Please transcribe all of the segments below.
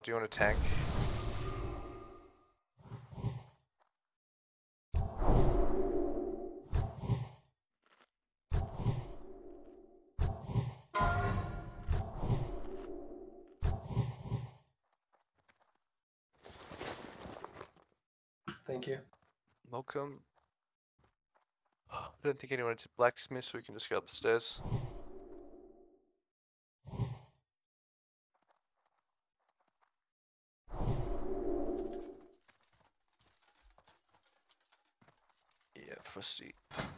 do you want to tank? Thank you. Welcome. I don't think anyone's a blacksmith, so we can just go up the stairs. Yeah, Frosty.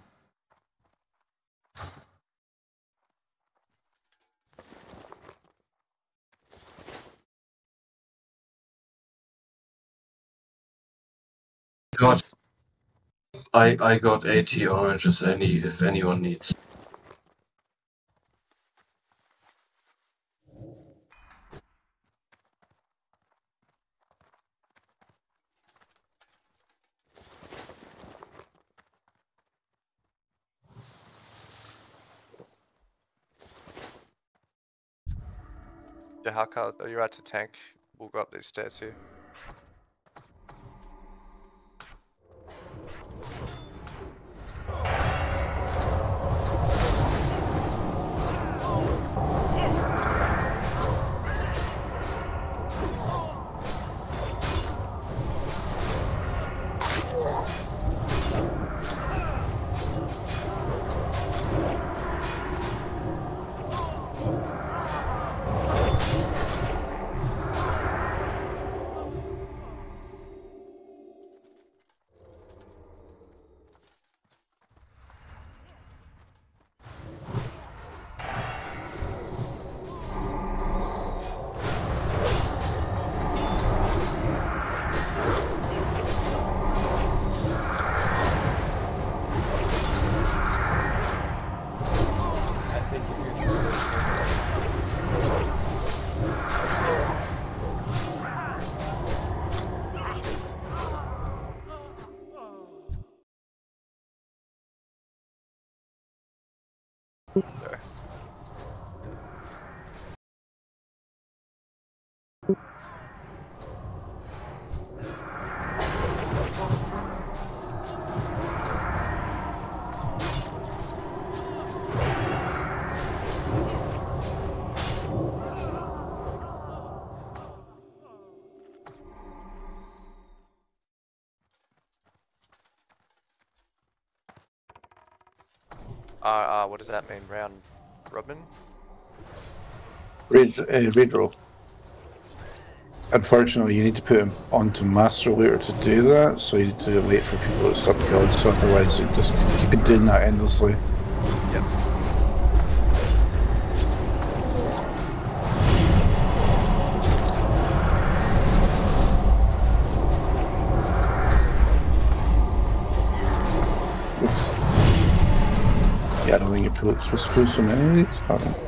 I got 80 oranges if anyone needs. Yeah, Haka, are you right to tank? We'll go up these stairs here. There. What does that mean? Round robin? Redraw. Unfortunately, you need to put him onto Master later to do that, so you need to wait for people to stop killing, so otherwise you just keep doing that endlessly. Yep. Yeah, I don't think you're supposed to pull so many of these. I don't know.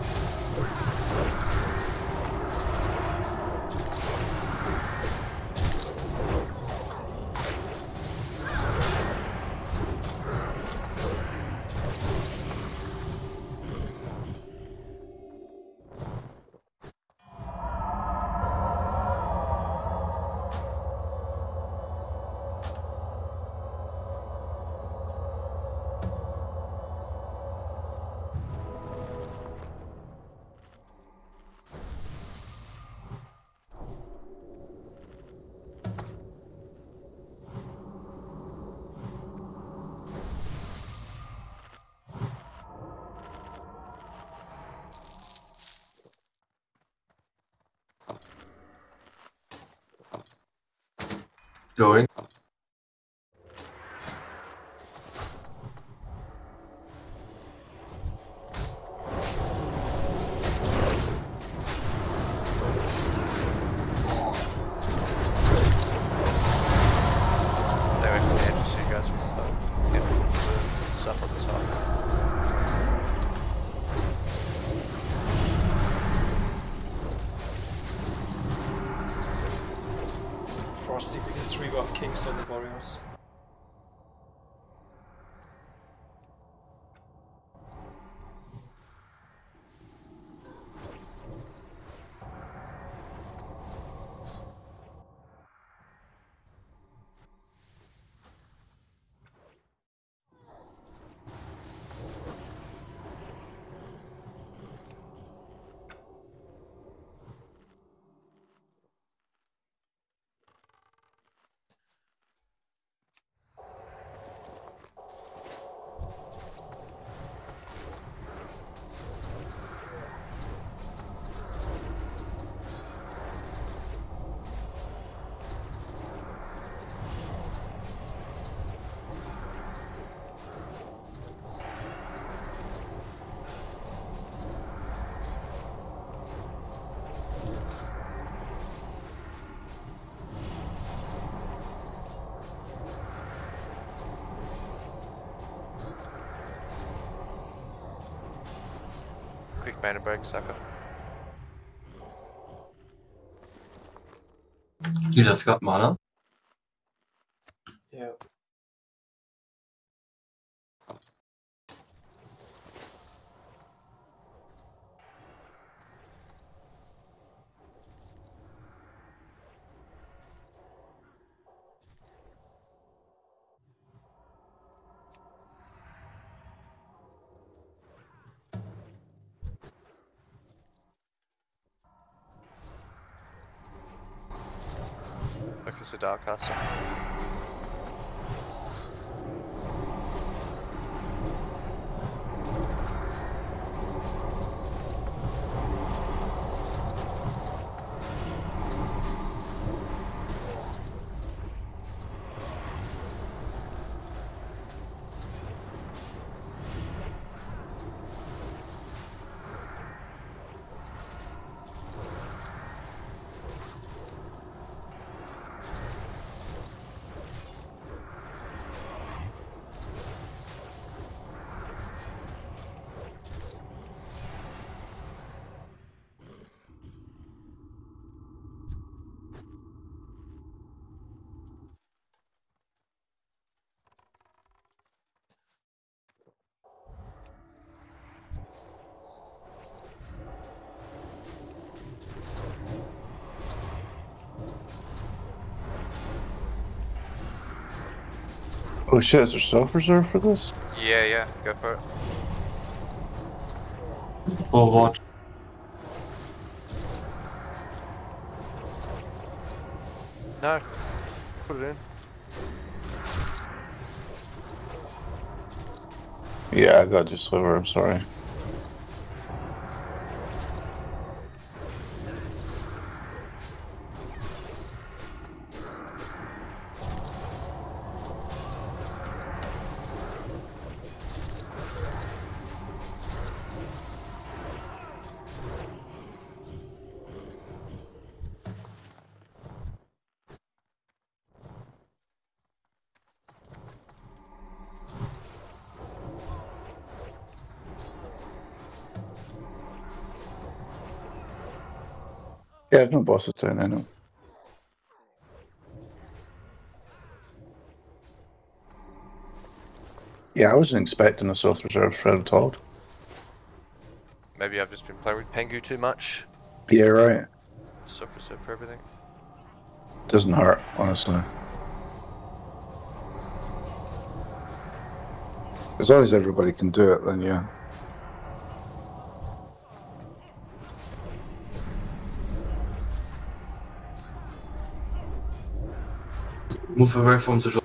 Going. Anyway, from the edge, so you guys from the stuff on the top. Frosty because 3 buff kings on the warriors. Mana break, sucker. You just got mana. Yeah. Focus the Darkcaster. Oh shit, is there self-reserve for this? Yeah, go for it. Or watch. No. Put it in. Yeah, I got just sliver, I'm sorry. Yeah, no bosses down, I know. Yeah, I wasn't expecting a self-reserve thread at all. Maybe I've just been playing with Pengu too much. Yeah, right. Self-reserve for everything. Doesn't hurt, honestly. As long as everybody can do it, then yeah. Move away from the.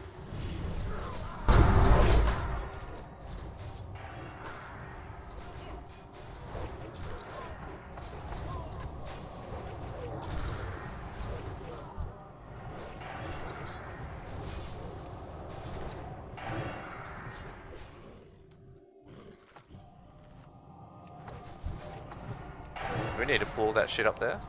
We need to pull that shit up there.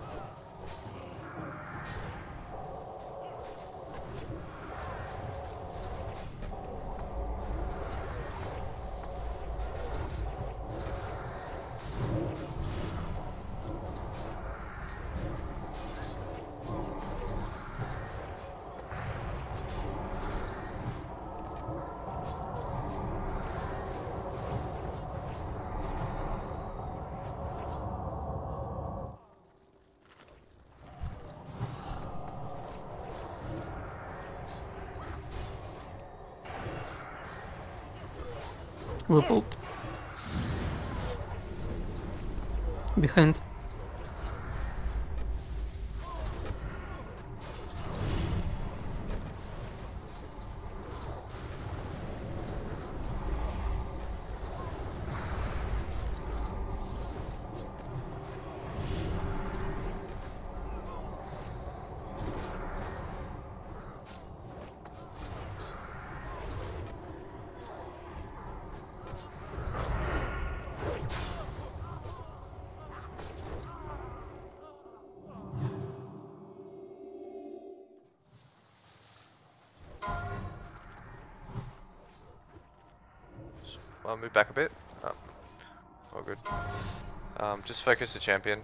Rippled. Behind. I'll move back a bit. Oh. All good. Just focus the champion.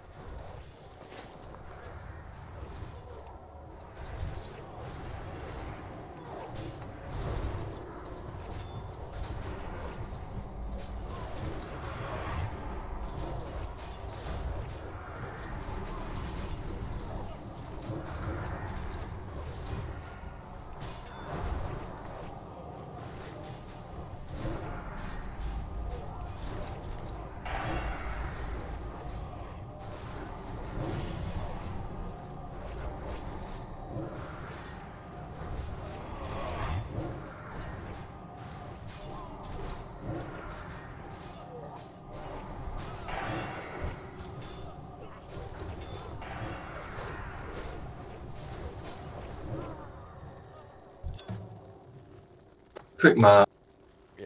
Quick mark. Yeah.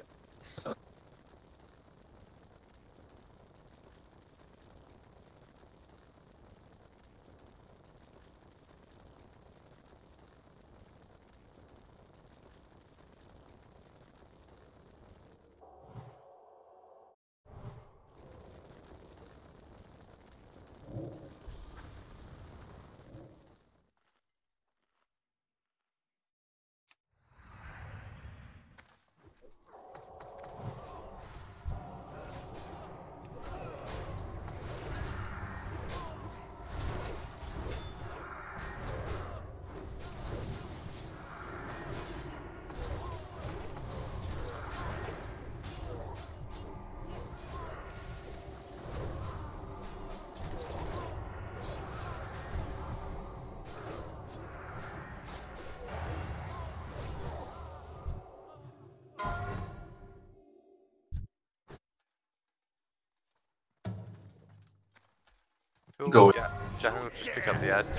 Cool. Go. Yeah, Jack will just pick up the ad.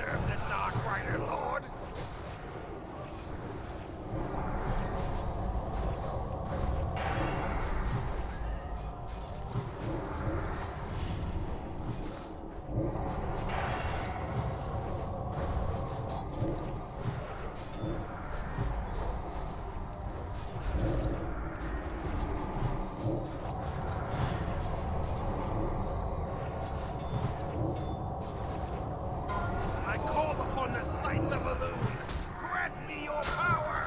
I call upon the sight of the balloon. Grant me your power.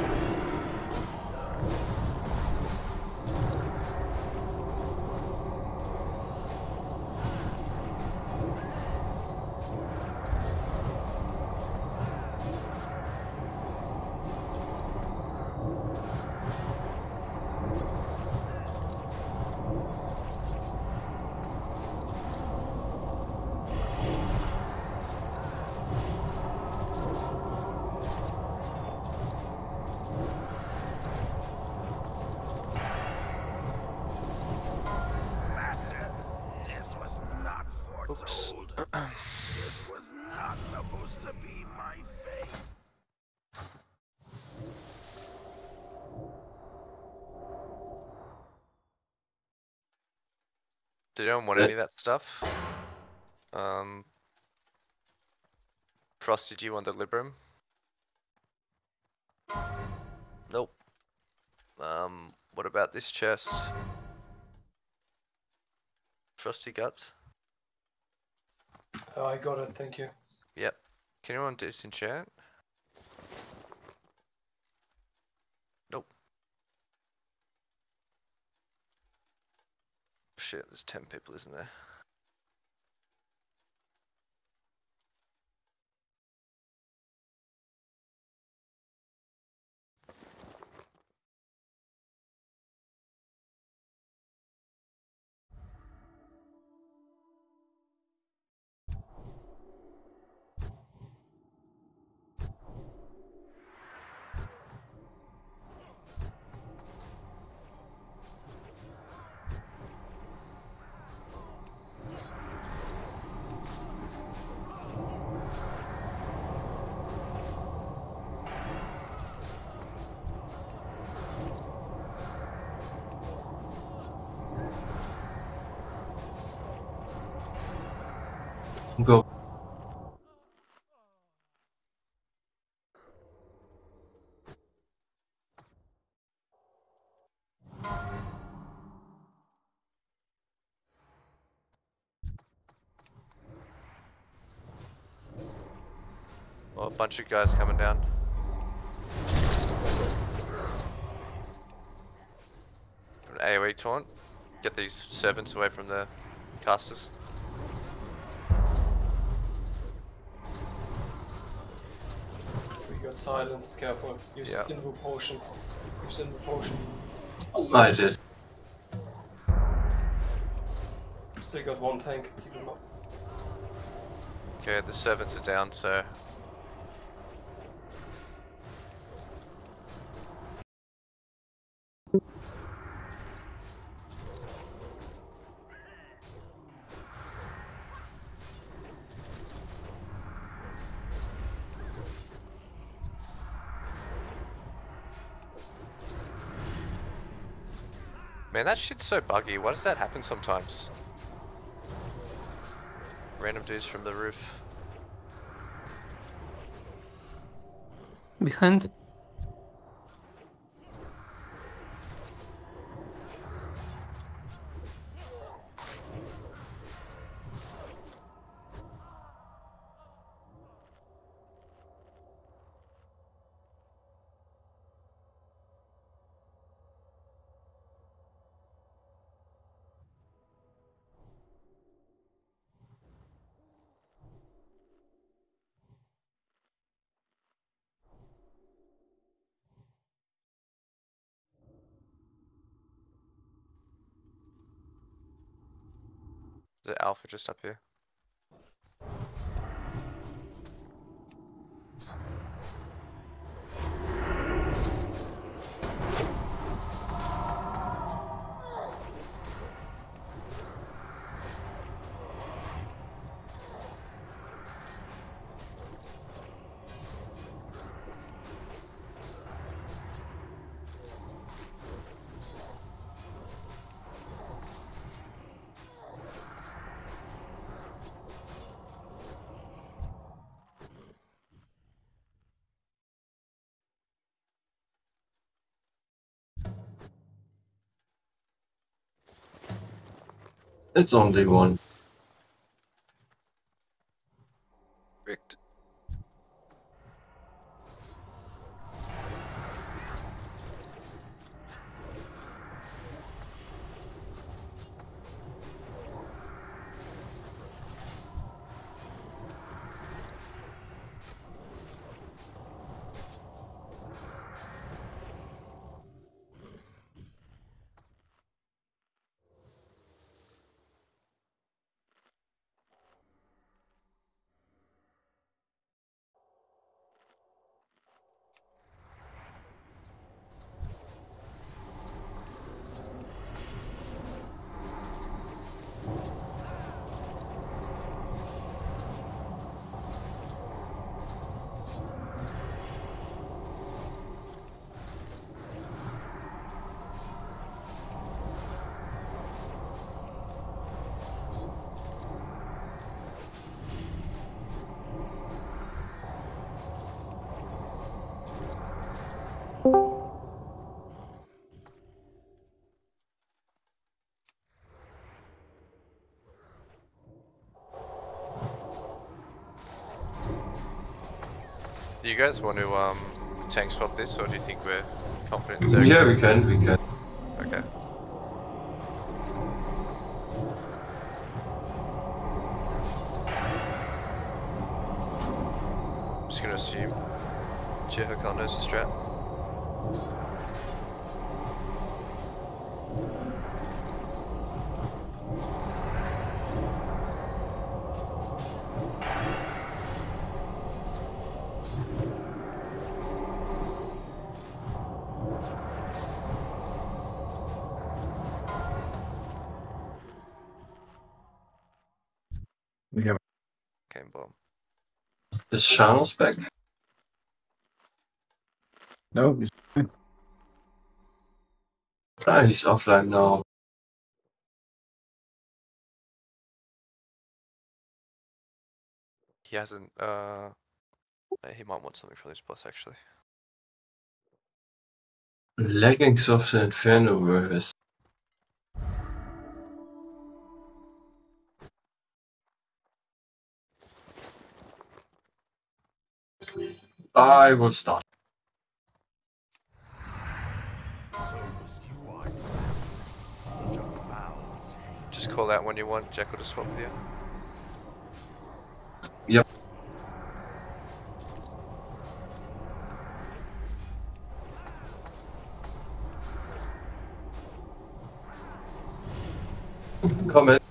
Master, this was not foretold. This was not supposed to be my fate. Did anyone want any of that stuff? Frost, did you want the Libram? Nope. What about this chest? Frosty Guts? Oh, I got it, thank you. Yep. Can anyone disenchant? Nope. Shit, there's 10 people, isn't there? Go. Oh, a bunch of guys coming down. An AoE taunt. Get these servants away from the casters. We got silenced, careful. Use Yeah. Invo Potion. Use Invo Potion. I did. Still got one tank, keep him up. Okay, the servants are down, so... Man, that shit's so buggy. Why does that happen sometimes? Random dudes from the roof. Behind. Is it Alpha just up here? It's only one. Rigged. Do you guys want to tank swap this, or do you think we're confident in Zerg? Yeah, we can. Okay. I'm just gonna assume Jehokon knows the strat. Yeah. Okay, bomb. Is Shanos back? No, he's fine. Ah, he's offline now. He hasn't, he might want something from this boss actually. Leggings of the Inferno verse. I will start. So was you I slept. Such a foul taint. Just call out when you want Jekyll to swap with you. Yep. Come in.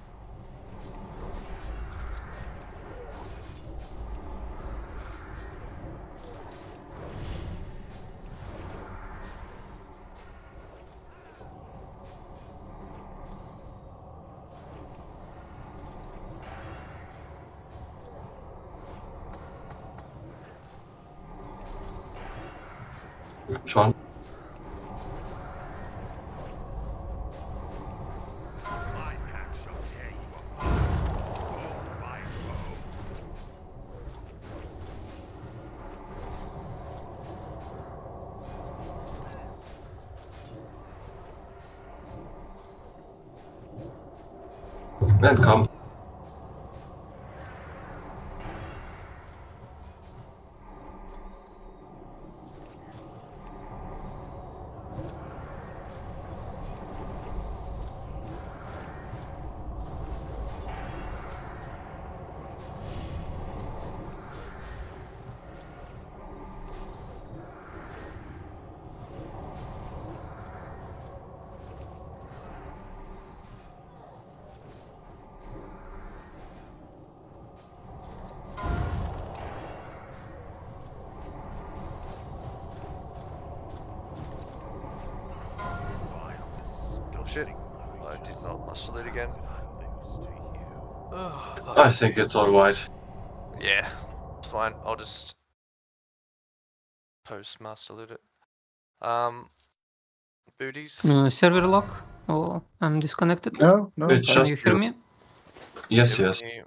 Sean. My pack shall tear you apart. Oh, my foe. And come. Vile, Shit. disgusting I did not muscle it again. lose to you. I think it's alright. Yeah, it's fine. I'll just post master loot it. Booties. Server lock? Oh, I'm disconnected. No, no. It's Can just you hear me? Yes, Hear yes. me.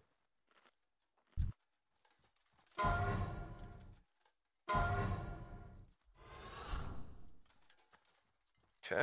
Okay.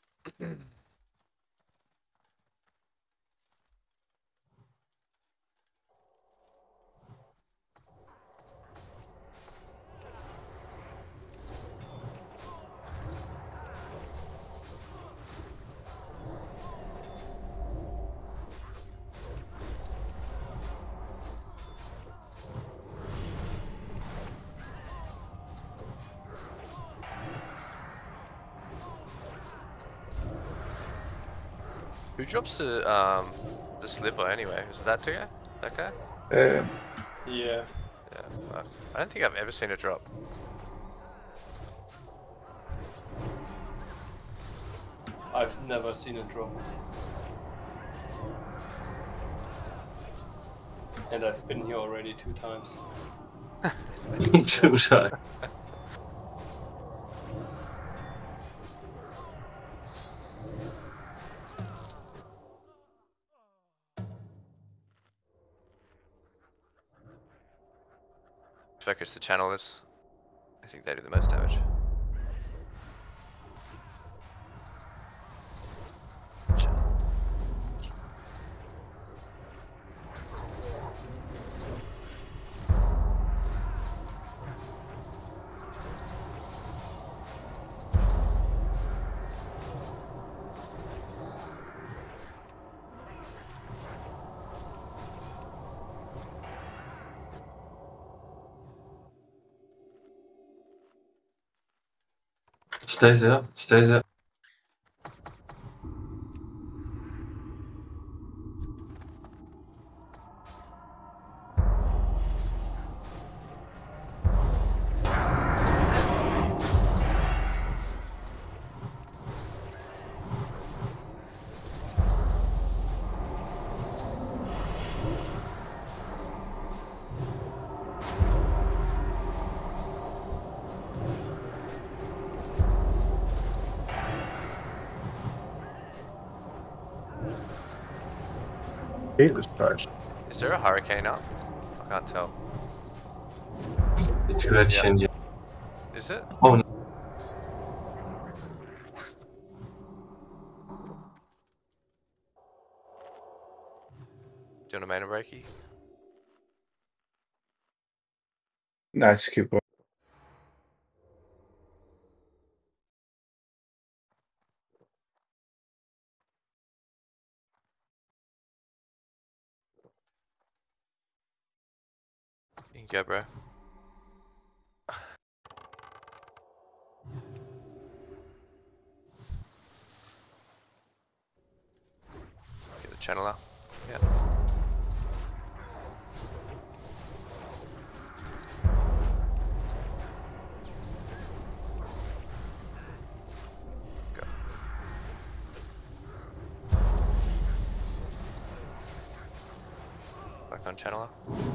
Who drops the sliver anyway? Is it that guy? That guy? Yeah. Yeah. Fuck. I don't think I've ever seen a drop. I've never seen it drop. And I've been here already 2 times. Too shy. Focus the channelers. I think they do the most damage. Stay there. Stay there. Gate is charged. Is there a hurricane up? I can't tell. It's Gretchen. Yeah. Is it? Oh no. Do you want a mana breaky? Nice, keep going. You go, bro. Get the channeler. Yeah. Go. Back on channeler.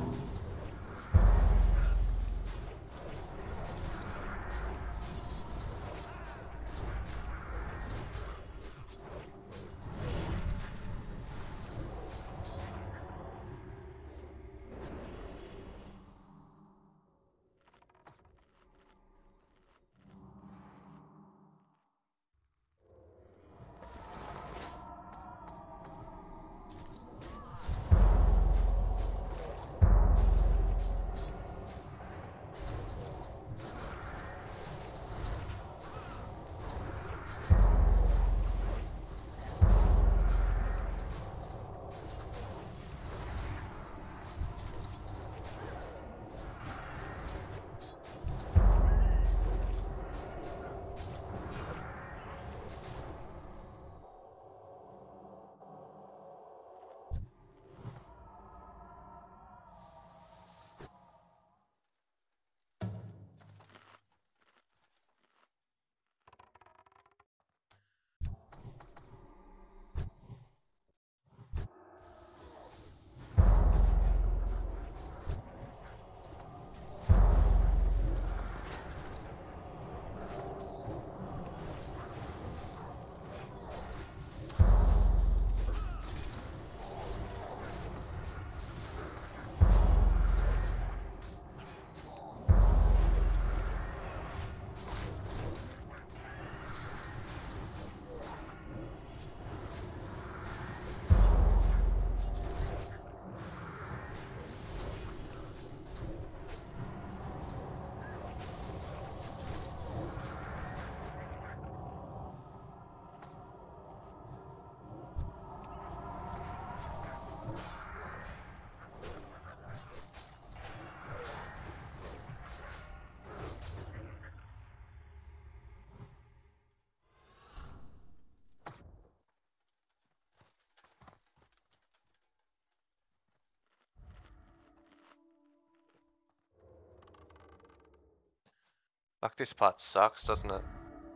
Like, this part sucks, doesn't it?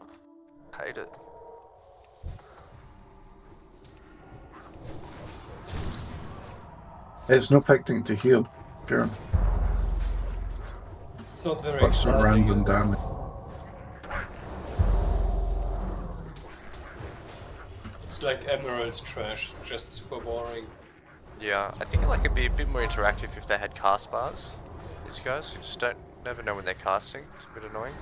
Hate it. It's no picking to heal, sure. It's not very But some exciting. random is it? damage. It's like Emerald's trash, just super boring. Yeah, I think like it'd be a bit more interactive if they had cast bars. These guys, you just never know when they're casting. It's a bit annoying.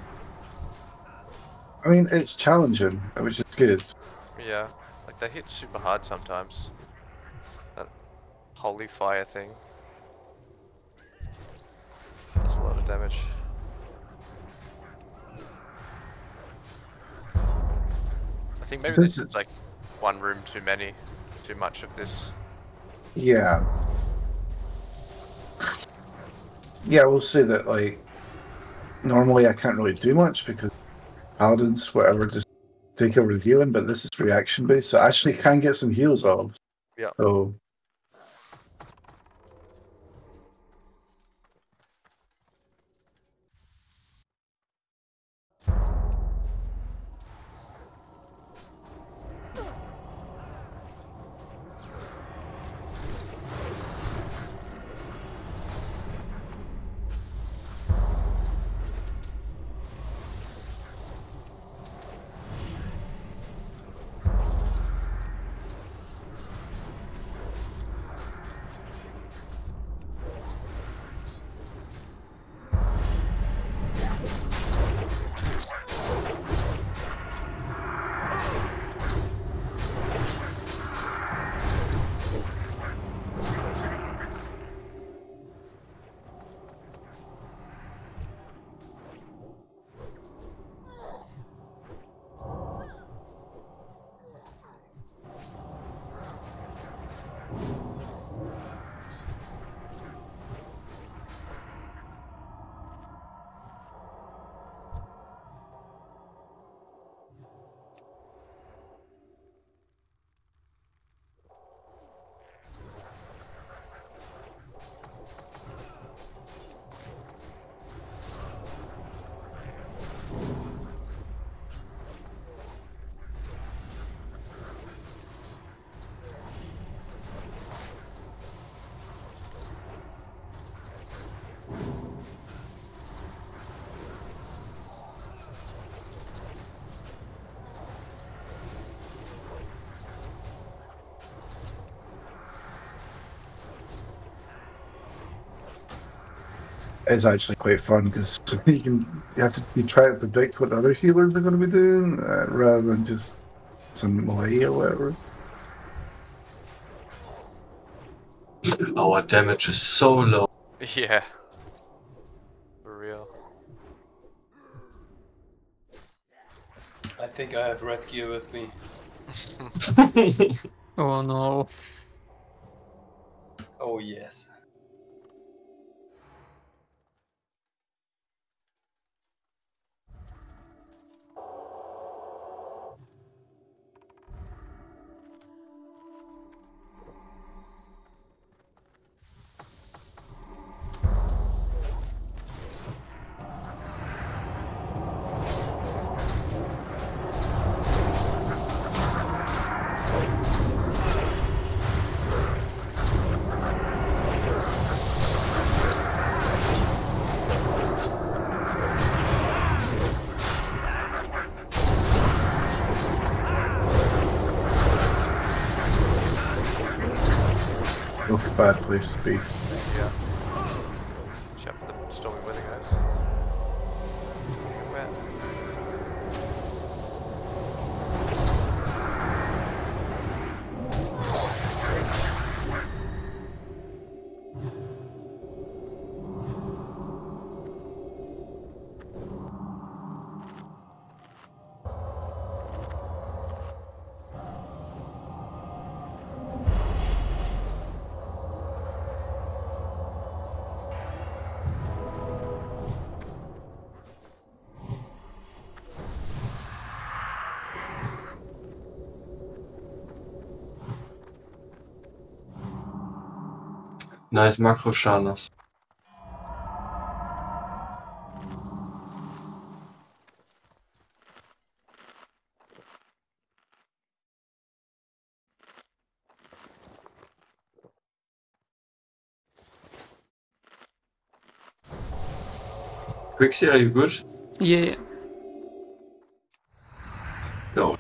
I mean, it's challenging, which is good. Yeah, like they hit super hard sometimes. That holy fire thing does a lot of damage. I think maybe this is like one room too many, too much of this. Yeah. Yeah, we'll say that, like, normally I can't really do much because paladins, whatever, just take over the healing, but this is reaction based, so I actually can get some heals off. Yeah. So, is actually quite fun because you have to be trying to predict what the other healers are going to be doing rather than just some melee or whatever. Our damage is so low. Yeah. For real. I think I have red gear with me. Oh no. Oh yes. Both a bad place to be. Yeah. Shut up the stormy weather, guys. Wet. Nice macro Shanas. Quixie, are you good? Yeah. Go.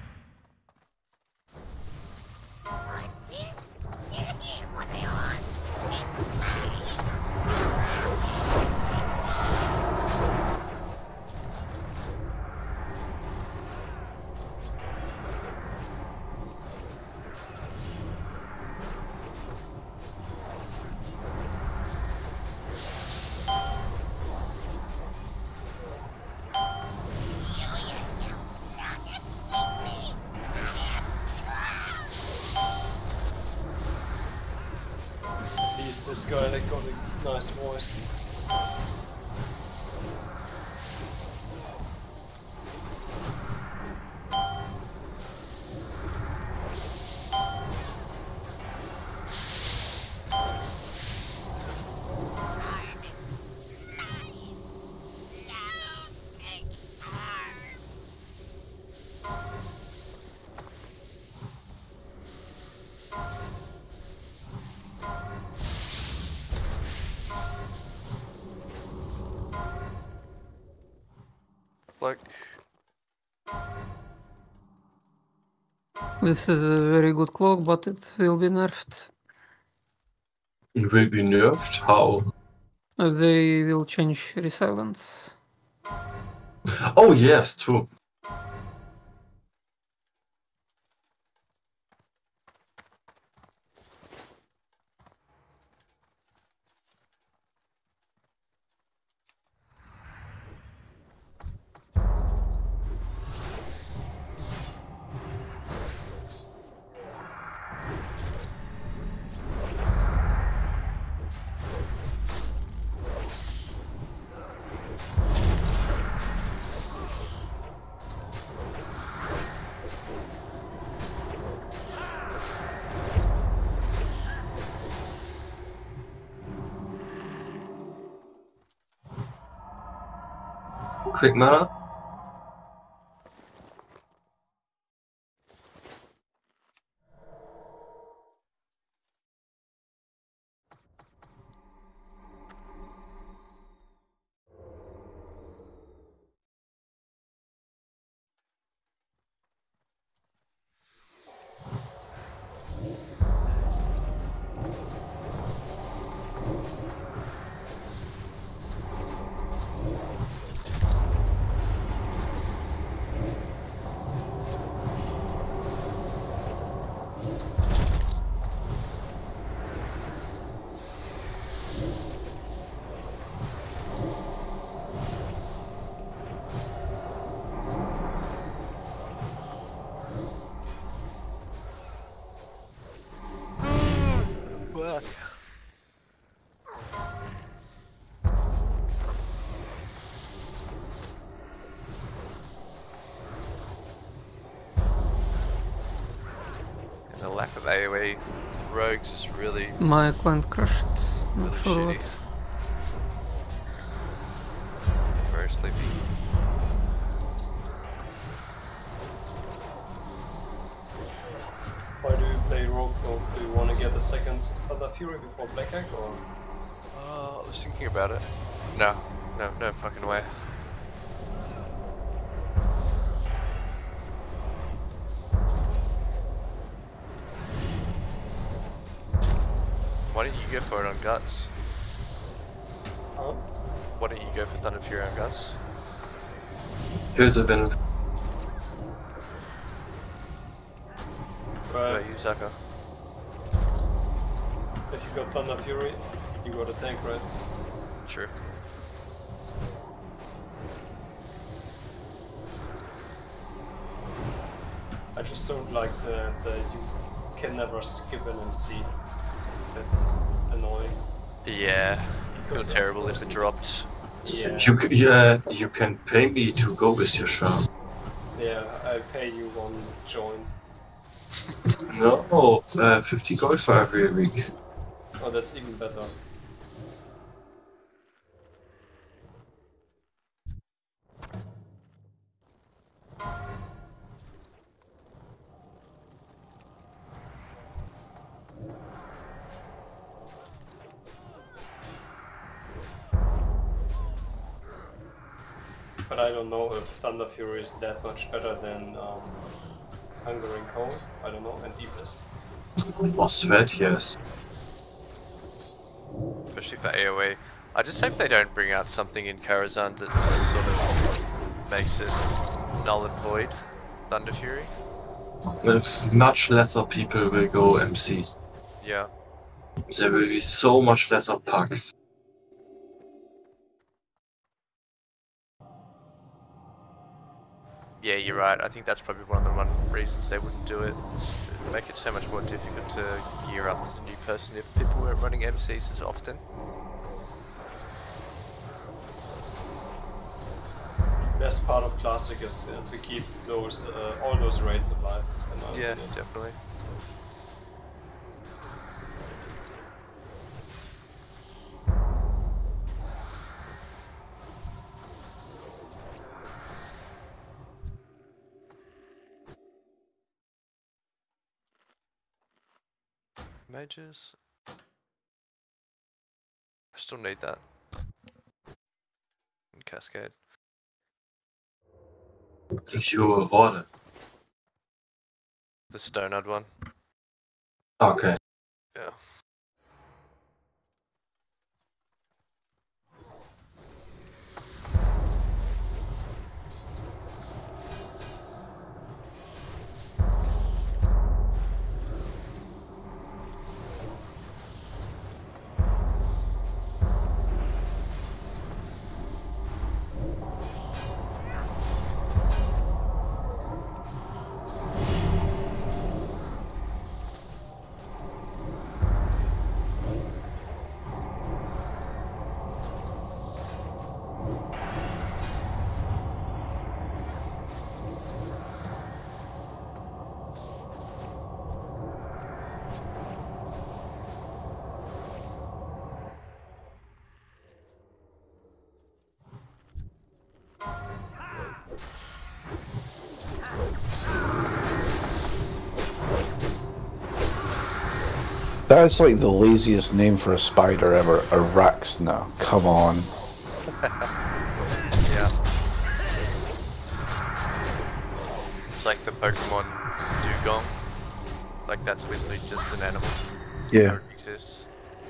He's this guy that got a nice voice. Like, This is a very good clock, but it will be nerfed. It will be nerfed? How? They will change resilience. Oh yes, true. Quick mana. AoE rogues is really, My client crashed. Not really sure shitty. what. Very sleepy. Why do you play Rogue though? Do you want to get the second Thunder Fury before Black Egg or? I was thinking about it. No fucking way. Why don't you go for it on Guts? Huh? Why don't you go for Thunder Fury on Guts? Here's a bin. What Right. about you, Saka? If you got Thunder Fury, you got a tank, right? Sure. I just don't like the you can never skip an MC. That's annoying. Yeah. Feel Because of terrible if course- it dropped. Yeah, You can pay me to go with your shop. yeah, I pay you one joint. No, 50 gold for every week. Oh, that's even better. But I don't know if Thunder Fury is that much better than Hunger and Cold. I don't know, and Deepest. For sweat, yes. Especially for AoE. I just hope they don't bring out something in Karazhan that sort of makes it null and void. Thunder Fury. If much lesser people will go MC. Yeah. There will be so much lesser pugs. Yeah, you're right. I think that's probably one of the reasons they wouldn't do it. It'd make it so much more difficult to gear up as a new person if people weren't running MCs as often. Best part of Classic is to keep those all those raids alive. in my Yeah, opinion. definitely. Mages. I still need that. And Cascade. Sure, order. The Stonard one. Okay. Yeah. That is like the laziest name for a spider ever. A Rax now. Come on. Yeah. It's like the Pokemon Dugong. Like that's literally just an animal. Yeah. It exists.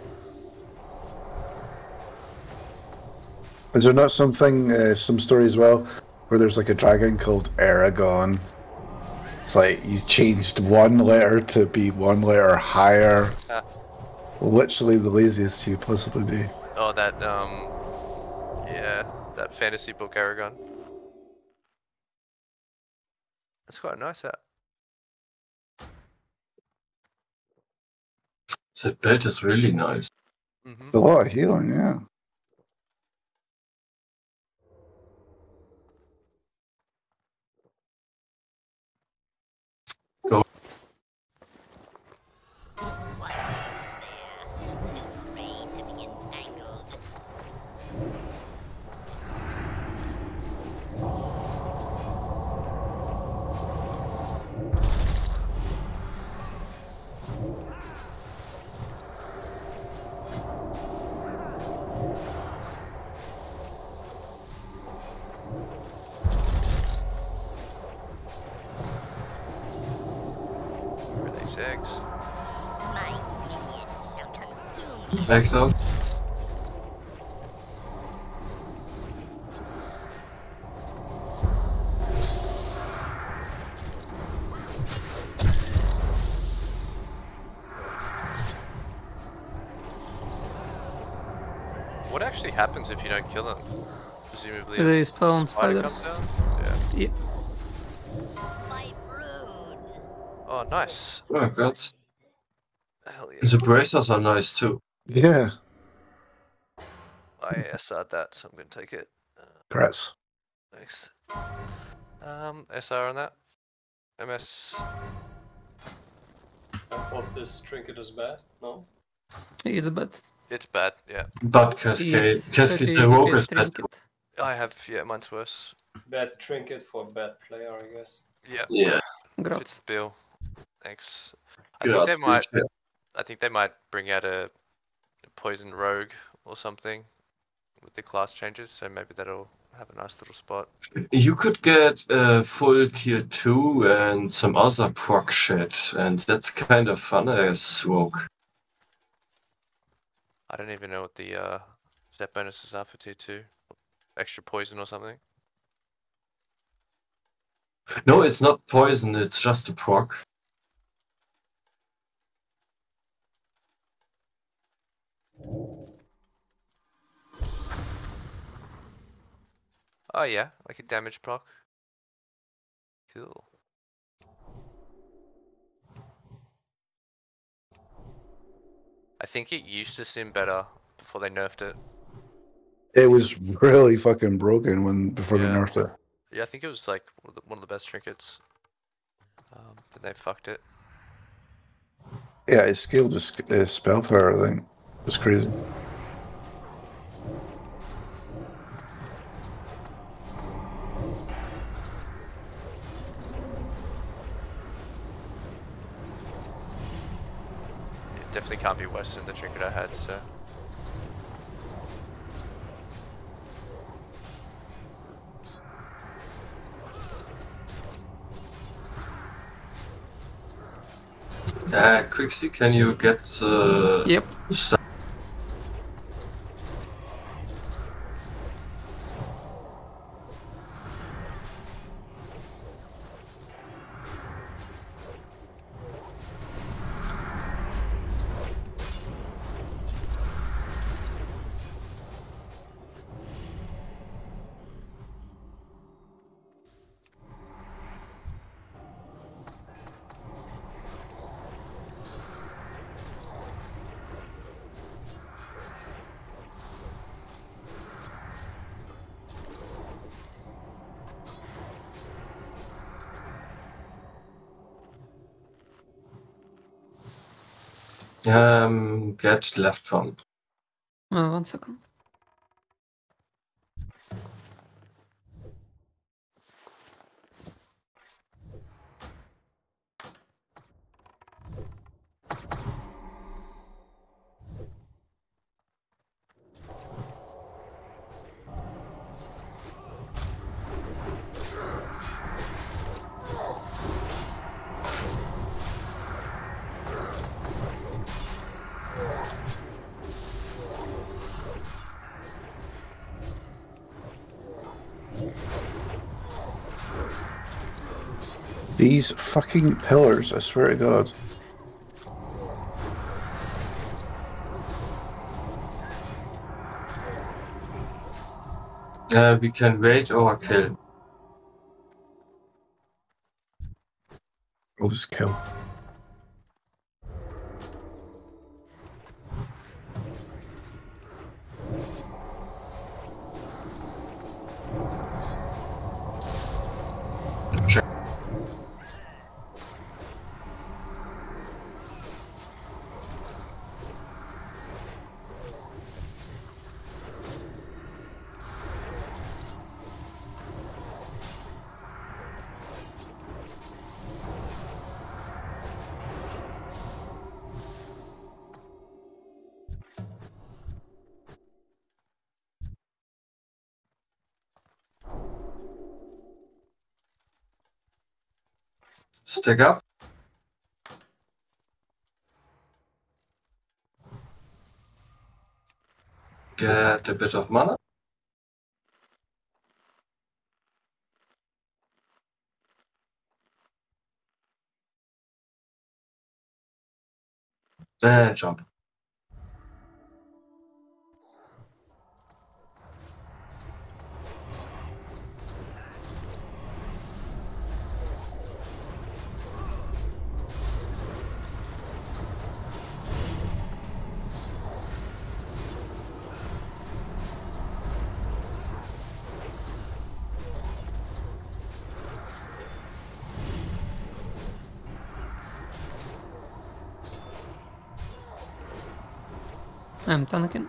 Is there not something, some story as well, where there's like a dragon called Aragon? It's like you changed one letter to be one letter higher. Ah. Literally the laziest you possibly be. Oh, that yeah, that fantasy book Aragon. That's quite a nice hat. That belt is really nice. Mm-hmm. A lot of healing, yeah. eggs. My minions shall consume you. Eggs out. What actually happens if you don't kill them? Presumably a They spawn spider comes spiders. down? Yeah. Yeah. My brood. Oh, nice. Oh god. Hell yeah. The bracers are nice too. Yeah, I SR'd that, so I'm gonna take it. congrats. Thanks. SR on that. MS. I thought this trinket is bad. No. It's bad. It's bad, yeah. But Cascade, It's Cascade 30 the Rogue DPS is better. trinket. I have, yeah, mine's worse. Bad trinket for bad player, I guess. Yeah. Yeah. Fits Grats. bill. Thanks. God, I think they might bring out a poison rogue or something with the class changes, so maybe that'll have a nice little spot. You could get a full tier 2 and some other proc shit, and that's kind of fun as Rogue. I don't even know what the step bonuses are for tier 2. Extra poison or something. No, it's not poison, it's just a proc. Oh yeah, like a damage proc. Cool. I think it used to seem better before they nerfed it. It was really fucking broken before they Yeah. nerfed it. Yeah, I think it was like one of the best trinkets. But they fucked it. Yeah, it scaled the spell power, I think. It was crazy. It definitely can't be worse than the trinket I had, so. Quixie, can you get Yep. stuff? Get left from. 1 second. These fucking pillars, I swear to God. We can wait or kill. We'll just kill. Check. Stack up. get a bit of mana. And jump. I'm tanking.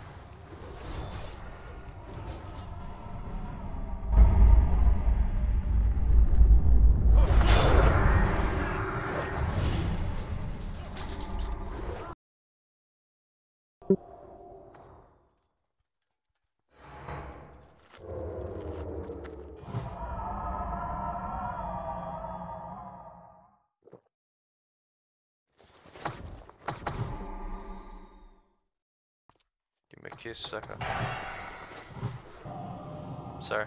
Give me a kiss, sucker. Sorry.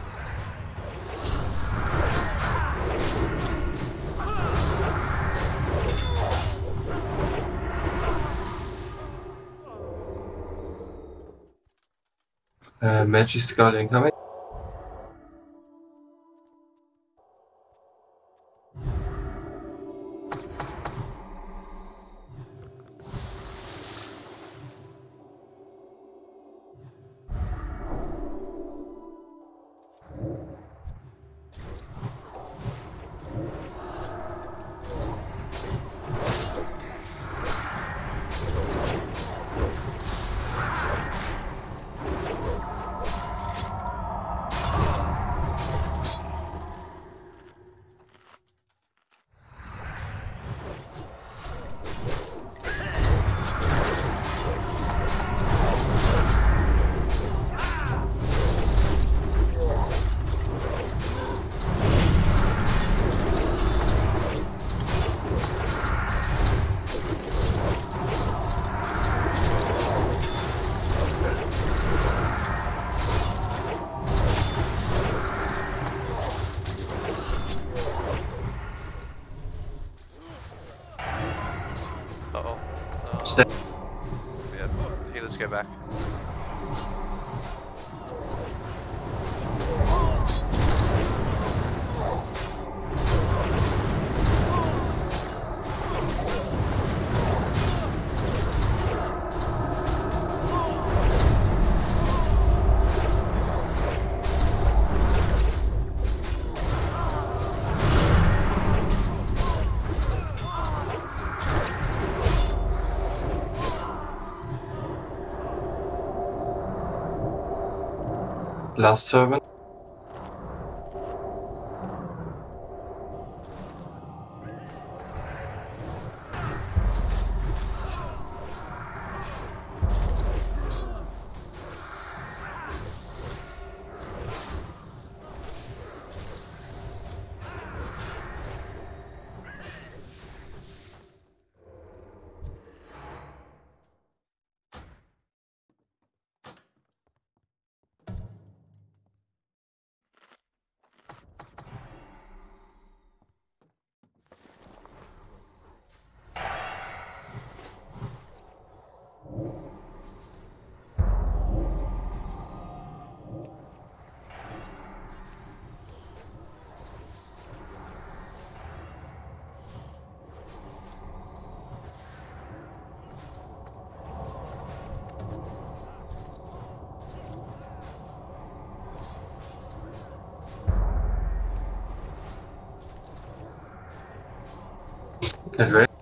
Magic Skull incoming. Uh-oh. Stay. Yeah, healers go back. Last servant. Get ready.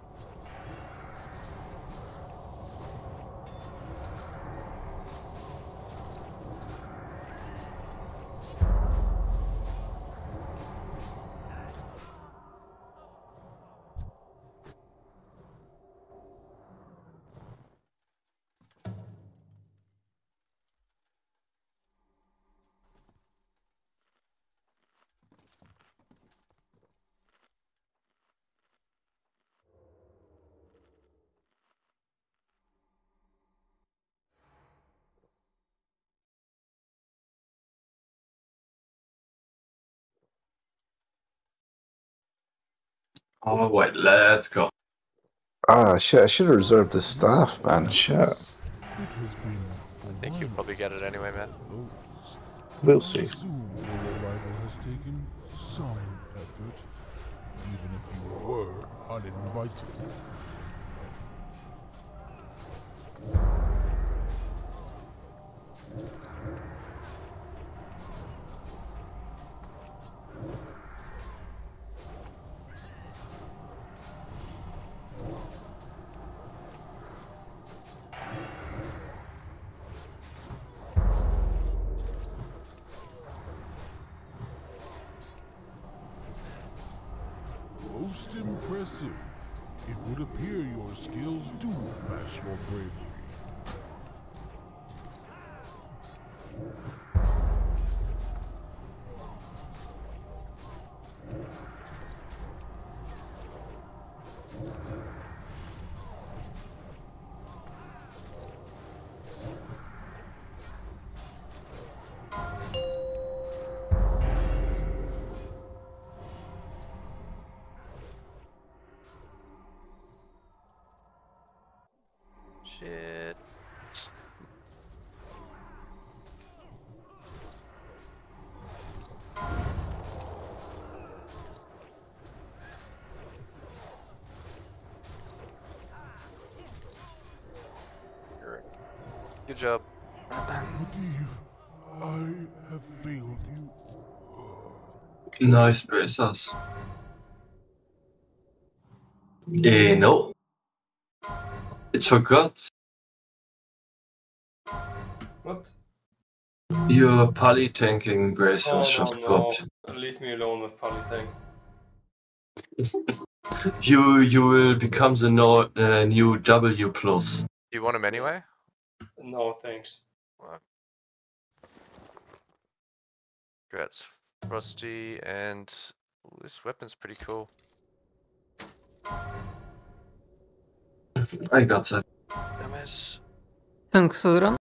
Alright, let's go. Ah, shit, I should have reserved the staff, man. Shit. It has been I think you'll probably get it anyway, man. We'll see. Assume your arrival has taken some effort, even if you were uninvited. Most impressive. It would appear your skills do match your bravery. Shit. Good job. Medivh, I have failed you. Nice bracers. No. It forgot. What? Your poly tanking bracers Oh just no, dropped. no. Leave me alone with polytank. You will become the new W plus. You want him anyway? No, thanks. Congrats, Frosty, and ooh, this weapon's pretty cool. I got that. MS. Thanks, Adrian.